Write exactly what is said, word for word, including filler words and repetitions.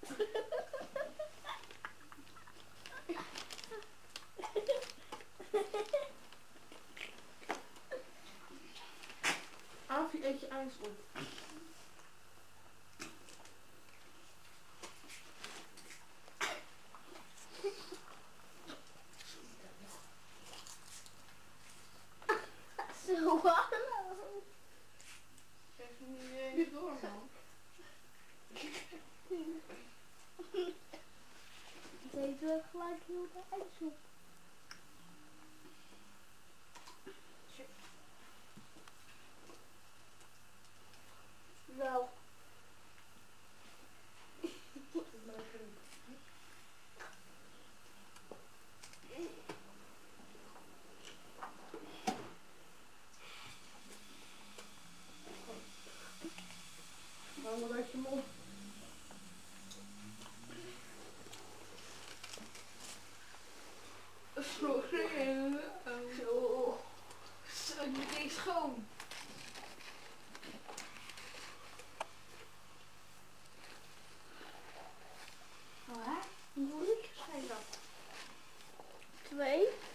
Aafje, eet je ijs op. Zo, hallo. Kijk je niet door, man. Ze doet gelijk heel de ijs op. Wel. Hou maar uit je mond. Sorry. Zo. Zo, ik moet eens schoon. Oh, hè? Hoe moet ik zijn dat? Twee.